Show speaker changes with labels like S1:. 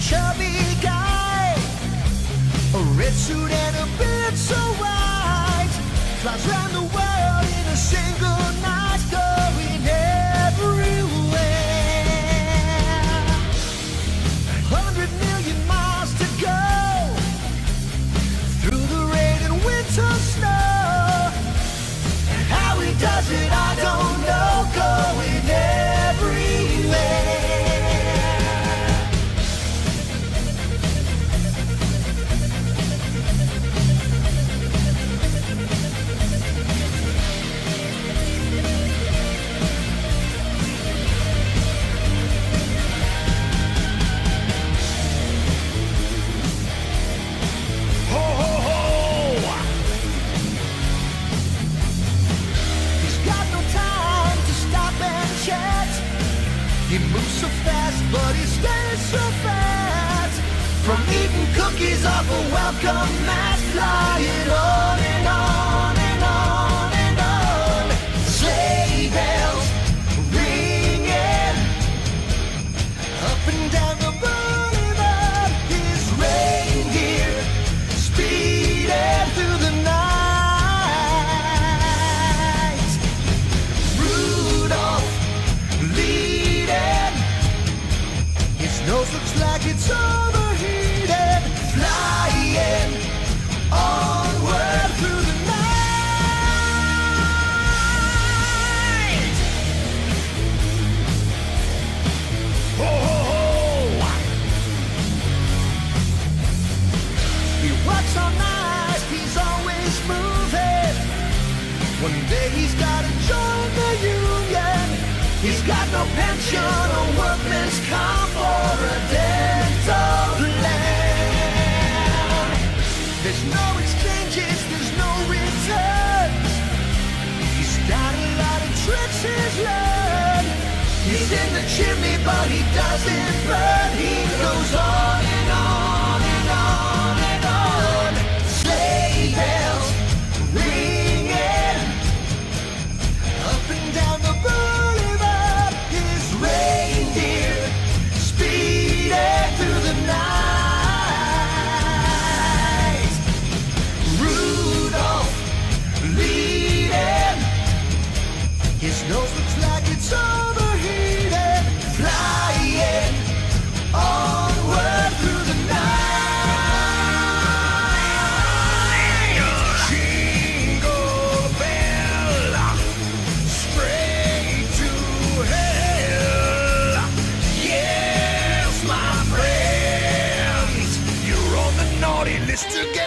S1: chubby guy, a red suit and a beard so white, flies round the world in a single night, going everywhere. 100 million miles to go, through the rain and winter snow. And how he does it, I don't know, going everywhere. He moves so fast, but he stays so fat. From eating cookies off a welcome mat, flying on and on and on and on. Sleigh bells ringing, up and down the boulevard. His reindeer speeding through the night. Rudolph leading, his nose looks like it's overheated, flying onward through the night. Ho, ho, ho. He works all night, he's always moving. One day he's gotta join the union. He's got no pension, a workman's comp, or a dental plan. There's no exchanges, there's no returns. He's got a lot of tricks he's learned. He's in the chimney, but he doesn't burn. He goes on and on and on and on. Sleigh bells ringing, up and down the boulevard. His reindeer speeding through the night. Rudolph leading, his nose looks like it's overheated, flying onward through the night. Jingle bell, straight to hell. Yes, my friends, you're on the naughty list again.